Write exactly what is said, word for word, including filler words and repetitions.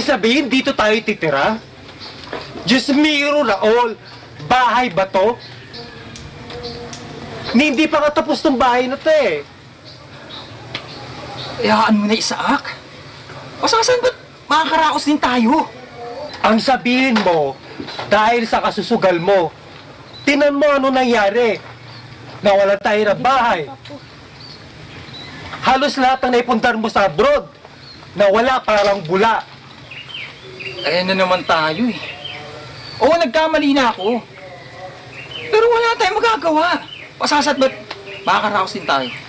sabihin dito tayo titira? Diyos miro na all. Bahay ba to? Ni hindi pa nga tapos ng bahay na to eh. Hayaan mo na, Isaac. Pasasan ba't makakaraos din tayo? Ang sabihin mo, dahil sa kasusugal mo, tinan mo ano nangyari. Nawalan tayo ng bahay. Halos lahat ng naipundar mo sa abroad, nawala parang bula. Ayan na naman tayo eh. Oo, nagkamali na ako. Pero wala tayong magagawa. Pasasat ba't makakaraos din tayo?